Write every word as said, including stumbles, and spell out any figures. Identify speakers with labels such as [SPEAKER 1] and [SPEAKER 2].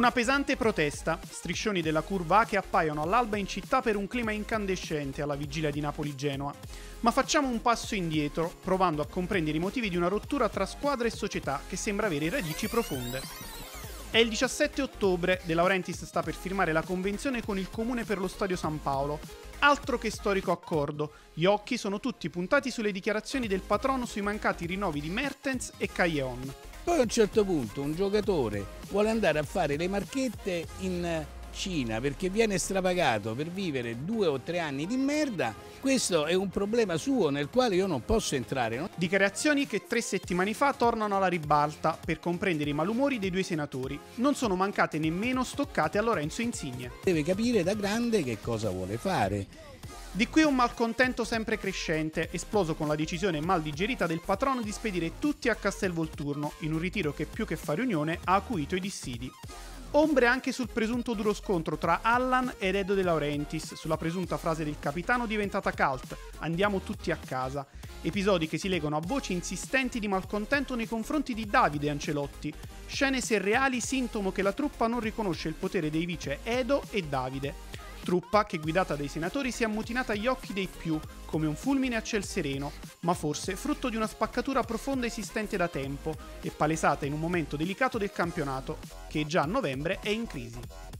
[SPEAKER 1] Una pesante protesta, striscioni della curva A che appaiono all'alba in città per un clima incandescente alla vigilia di Napoli-Genoa. Ma facciamo un passo indietro, provando a comprendere i motivi di una rottura tra squadra e società che sembra avere radici profonde. È il diciassette ottobre, De Laurentiis sta per firmare la convenzione con il Comune per lo Stadio San Paolo. Altro che storico accordo, gli occhi sono tutti puntati sulle dichiarazioni del patrono sui mancati rinnovi di Mertens e Callejon.
[SPEAKER 2] Poi a un certo punto un giocatore vuole andare a fare le marchette in Cina perché viene strapagato per vivere due o tre anni di merda. Questo è un problema suo nel quale io non posso entrare, no?
[SPEAKER 1] Dichiarazioni che tre settimane fa tornano alla ribalta per comprendere i malumori dei due senatori. Non sono mancate nemmeno stoccate a Lorenzo Insigne.
[SPEAKER 2] Deve capire da grande che cosa vuole fare.
[SPEAKER 1] Di qui un malcontento sempre crescente, esploso con la decisione mal digerita del patrono di spedire tutti a Castelvolturno, in un ritiro che più che fare unione ha acuito i dissidi. Ombre anche sul presunto duro scontro tra Allan ed Edo De Laurentiis, sulla presunta frase del capitano diventata cult, andiamo tutti a casa. Episodi che si legano a voci insistenti di malcontento nei confronti di Davide Ancelotti, scene surreali sintomo che la truppa non riconosce il potere dei vice Edo e Davide. Truppa che guidata dai senatori si è ammutinata agli occhi dei più, come un fulmine a ciel sereno, ma forse frutto di una spaccatura profonda esistente da tempo e palesata in un momento delicato del campionato, che già a novembre è in crisi.